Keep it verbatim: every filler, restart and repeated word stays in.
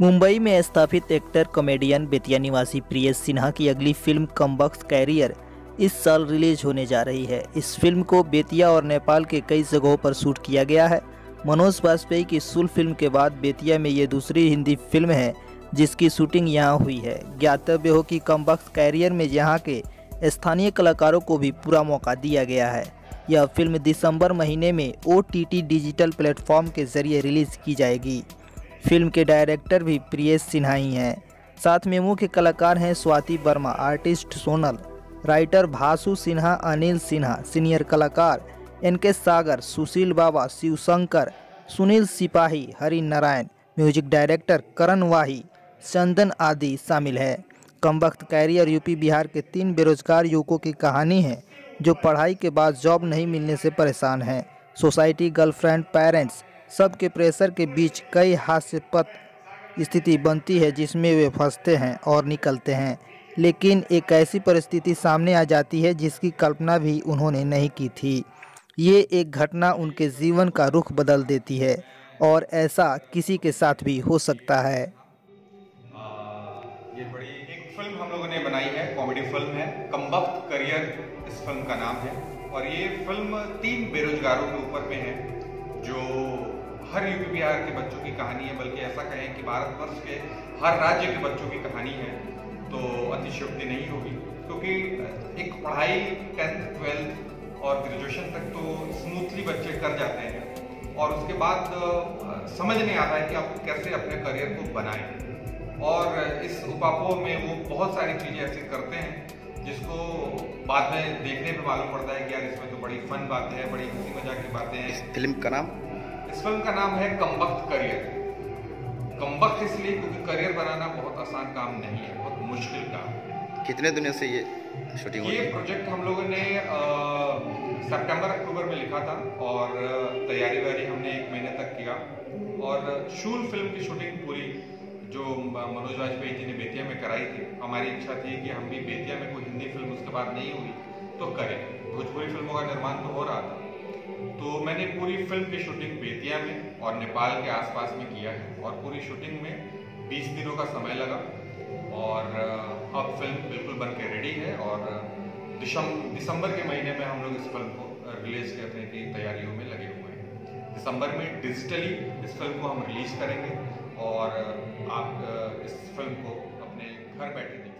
मुंबई में स्थापित actor comedian Bettiah निवासी प्रियेश सिन्हा की अगली फिल्म कमबख्त कैरियर इस साल रिलीज होने जा रही है। इस फिल्म को बेतिया और नेपाल के कई जगहों पर शूट किया गया है। मनोज बाजपेयी की सुल फिल्म के बाद बेतिया में ये दूसरी हिंदी फिल्म है जिसकी शूटिंग यहाँ हुई है। ज्ञातव्य हो कि कमबख्त कैरियर में यहाँ के स्थानीय कलाकारों को भी पूरा मौका दिया गया है। यह फिल्म दिसंबर महीने में O T T digital platform के जरिए रिलीज की जाएगी। फिल्म के डायरेक्टर भी प्रियेश सिन्हा ही हैं। साथ में मुख्य कलाकार हैं Swati Varma, artist Sonal, writer Bhasu Sinha, Anil Sinha, senior कलाकार N K Sagar, Sushil Baba, Shivshankar, Sunil Sipahi, Hari Narayan, music director Karan Wahi, Chandan आदि शामिल है। कमबख्त कैरियर यूपी बिहार के तीन बेरोजगार युवकों की कहानी है जो पढ़ाई के बाद जॉब नहीं मिलने से परेशान हैं। सोसाइटी, गर्लफ्रेंड, पेरेंट्स सबके प्रेशर के बीच कई हास्यास्पद स्थिति बनती है जिसमें वे फंसते हैं और निकलते हैं, लेकिन एक ऐसी परिस्थिति सामने आ जाती है जिसकी कल्पना भी उन्होंने नहीं की थी। ये एक घटना उनके जीवन का रुख बदल देती है और ऐसा किसी के साथ भी हो सकता है। आ, ये बड़ी एक फिल्म हम लोगों ने बनाई है, कॉमेडी फिल्म है, कमबख्त कैरियर इस फिल्म का नाम है। और ये फिल्म तीन बेरोजगारों के ऊपर में है जो हर यूपी बिहार के बच्चों की कहानी है, बल्कि ऐसा कहें कि भारतवर्ष के हर राज्य के बच्चों की कहानी है तो अतिशयोक्ति नहीं होगी, क्योंकि एक पढ़ाई टेंथ ट्वेल्थ और ग्रेजुएशन तक तो स्मूथली बच्चे कर जाते हैं और उसके बाद समझ नहीं आता है कि आप कैसे अपने करियर को बनाएं। और इस उपापों में वो बहुत सारी चीज़ें ऐसे करते हैं जिसको बाद में देखने पे मालूम पड़ता है कि यार इसमें तो बड़ी फन बातें हैं, बड़ी हंसी मजाक की बातें हैं। इस फिल्म का नाम इस फिल्म का नाम है कमबख्त कैरियर। कमबख्त इसलिए क्योंकि करियर बनाना बहुत आसान काम नहीं है, बहुत मुश्किल काम है। कितने दिनों से ये शूटिंग ये प्रोजेक्ट हम लोगों ने सितंबर अक्टूबर में लिखा था और तैयारी वैयारी हमने एक महीने तक किया। और शूल फिल्म की शूटिंग पूरी जो मनोज बाजपेयी जी ने बेतिया में कराई थी, हमारी इच्छा थी कि हम भी बेतिया में कोई हिंदी फिल्म उसके बाद नहीं हुई तो करें। भोजपुरी फिल्मों का निर्माण तो हो रहा था, तो मैंने पूरी फिल्म की शूटिंग बेतिया में और नेपाल के आसपास में किया है और पूरी शूटिंग में बीस दिनों का समय लगा। और अब फिल्म बिल्कुल बन के रेडी है और दिसंबर के महीने में हम लोग इस फिल्म को रिलीज करने की तैयारियों में लगे हुए हैं। दिसंबर में डिजिटली इस फिल्म को हम रिलीज करेंगे और आप इस फिल्म को अपने घर बैठे